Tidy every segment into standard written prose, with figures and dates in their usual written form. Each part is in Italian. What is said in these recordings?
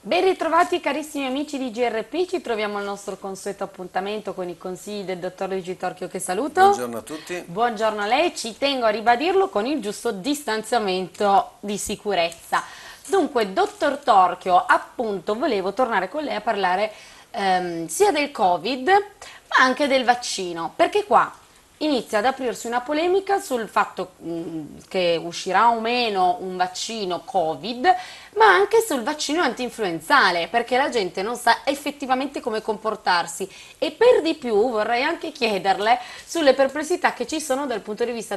Ben ritrovati carissimi amici di GRP, ci troviamo al nostro consueto appuntamento con i consigli del dottor Luigi Torchio che saluto. Buongiorno a tutti. Buongiorno a lei, ci tengo a ribadirlo con il giusto distanziamento di sicurezza. Dunque, dottor Torchio, appunto, volevo tornare con lei a parlare sia del Covid, ma anche del vaccino, perché qua inizia ad aprirsi una polemica sul fatto che uscirà o meno un vaccino Covid, ma anche sul vaccino antinfluenzale, perché la gente non sa effettivamente come comportarsi. E per di più vorrei anche chiederle sulle perplessità che ci sono dal punto di vista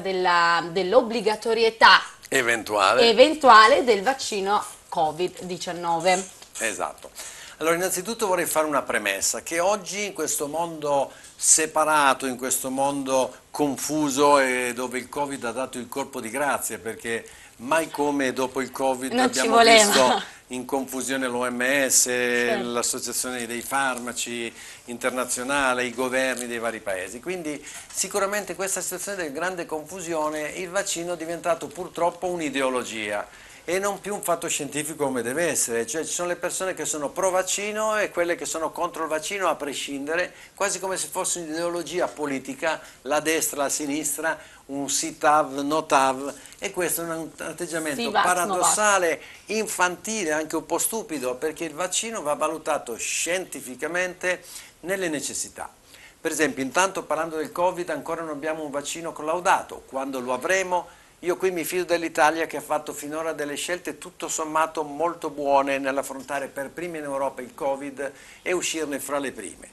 dell'obbligatorietà Eventuale. eventuale del vaccino Covid-19. Esatto. Allora, innanzitutto vorrei fare una premessa, che oggi in questo mondo separato, in questo mondo confuso e dove il Covid ha dato il colpo di grazia, perché mai come dopo il Covid Non ci abbiamo voleva. visto in confusione l'OMS, Certo. l'Associazione dei Farmaci internazionale, i governi dei vari paesi. Quindi sicuramente questa situazione di grande confusione, il vaccino è diventato purtroppo un'ideologia e non più un fatto scientifico come deve essere, cioè ci sono le persone che sono pro vaccino e quelle che sono contro il vaccino a prescindere, quasi come se fosse un'ideologia politica, la destra, la sinistra, un sì TAV, no TAV, e questo è un Sì, atteggiamento vax, no vax. paradossale, infantile, anche un po' stupido, perché il vaccino va valutato scientificamente nelle necessità. Per esempio, intanto parlando del Covid, ancora non abbiamo un vaccino collaudato, quando lo avremo. Io qui mi fido dell'Italia che ha fatto finora delle scelte tutto sommato molto buone nell'affrontare per prima in Europa il Covid e uscirne fra le prime,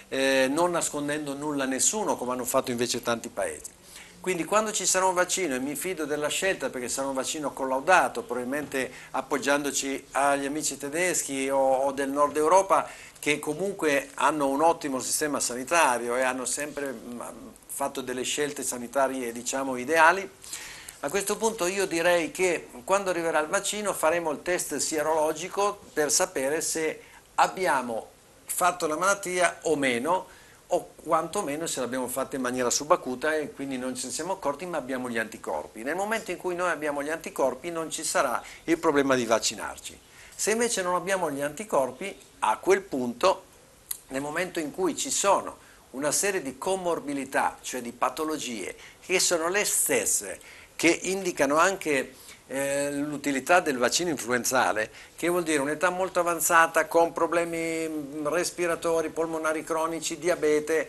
non nascondendo nulla a nessuno come hanno fatto invece tanti paesi. Quindi quando ci sarà un vaccino, e mi fido della scelta perché sarà un vaccino collaudato, probabilmente appoggiandoci agli amici tedeschi o del nord Europa che comunque hanno un ottimo sistema sanitario e hanno sempre fatto delle scelte sanitarie diciamo ideali, a questo punto io direi che quando arriverà il vaccino faremo il test sierologico per sapere se abbiamo fatto la malattia o meno, o quantomeno se l'abbiamo fatta in maniera subacuta e quindi non ci siamo accorti ma abbiamo gli anticorpi. Nel momento in cui noi abbiamo gli anticorpi non ci sarà il problema di vaccinarci. Se invece non abbiamo gli anticorpi, a quel punto, nel momento in cui ci sono una serie di comorbilità, cioè di patologie, che sono le stesse che indicano anche l'utilità del vaccino influenzale, che vuol dire un'età molto avanzata con problemi respiratori, polmonari cronici, diabete,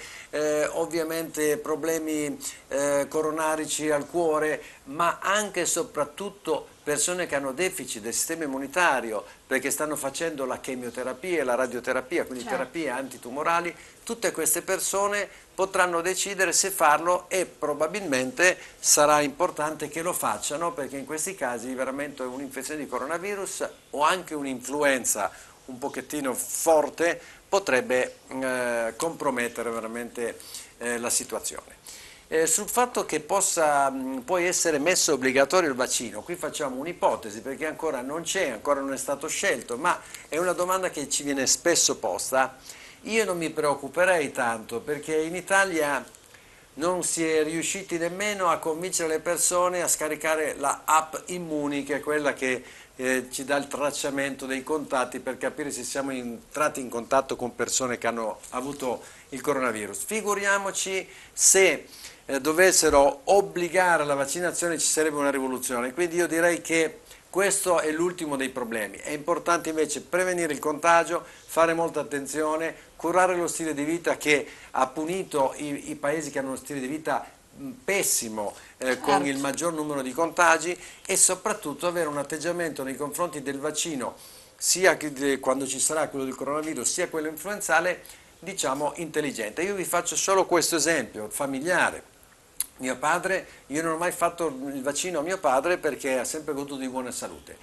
ovviamente problemi coronarici al cuore, ma anche e soprattutto persone che hanno deficit del sistema immunitario perché stanno facendo la chemioterapia e la radioterapia, quindi Certo. terapie antitumorali, tutte queste persone potranno decidere se farlo e probabilmente sarà importante che lo facciano perché in questi casi veramente un'infezione di coronavirus o anche un'influenza un pochettino forte potrebbe compromettere veramente la situazione. Sul fatto che possa poi essere messo obbligatorio il vaccino, qui facciamo un'ipotesi perché ancora non c'è, ancora non è stato scelto, ma è una domanda che ci viene spesso posta. Io non mi preoccuperei tanto perché in Italia non si è riusciti nemmeno a convincere le persone a scaricare la app Immuni, che è quella che ci dà il tracciamento dei contatti per capire se siamo entrati in contatto con persone che hanno avuto il coronavirus. Figuriamoci se dovessero obbligare alla vaccinazione ci sarebbe una rivoluzione, quindi io direi che questo è l'ultimo dei problemi. È importante invece prevenire il contagio, fare molta attenzione, curare lo stile di vita che ha punito i paesi che hanno uno stile di vita pessimo con il Certo. maggior numero di contagi e soprattutto avere un atteggiamento nei confronti del vaccino, sia quando ci sarà quello del coronavirus sia quello influenzale, diciamo intelligente. Io vi faccio solo questo esempio familiare. Mio padre, io non ho mai fatto il vaccino a mio padre perché ha sempre goduto di buona salute.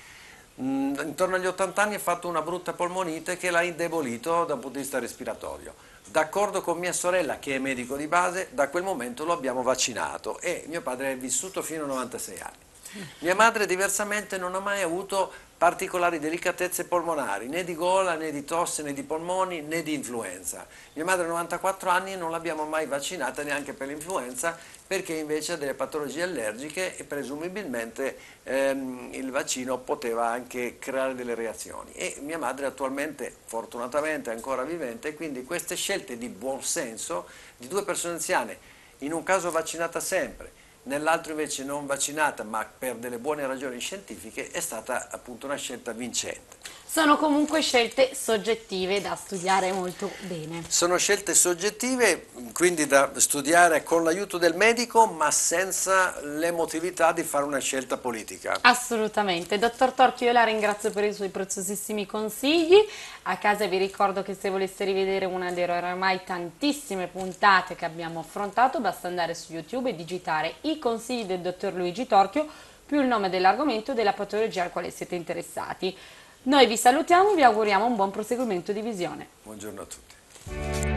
Intorno agli 80 anni ha fatto una brutta polmonite che l'ha indebolito da un punto di vista respiratorio. D'accordo con mia sorella che è medico di base, da quel momento lo abbiamo vaccinato e mio padre è vissuto fino a 96 anni. Mia madre diversamente non ha mai avuto particolari delicatezze polmonari, né di gola, né di tosse, né di polmoni, né di influenza. Mia madre ha 94 anni e non l'abbiamo mai vaccinata neanche per l'influenza, perché invece ha delle patologie allergiche e presumibilmente il vaccino poteva anche creare delle reazioni. E mia madre attualmente, fortunatamente, è ancora vivente, e quindi queste scelte di buon senso di due persone anziane, in un caso vaccinata sempre, nell'altro invece non vaccinata ma per delle buone ragioni scientifiche, è stata appunto una scelta vincente. Sono comunque scelte soggettive da studiare molto bene. Sono scelte soggettive, quindi da studiare con l'aiuto del medico, ma senza l'emotività di fare una scelta politica. Assolutamente. Dottor Torchio, io la ringrazio per i suoi preziosissimi consigli. A casa vi ricordo che se voleste rivedere una delle oramai tantissime puntate che abbiamo affrontato, basta andare su YouTube e digitare i consigli del dottor Luigi Torchio più il nome dell'argomento e della patologia al quale siete interessati. Noi vi salutiamo e vi auguriamo un buon proseguimento di visione. Buongiorno a tutti.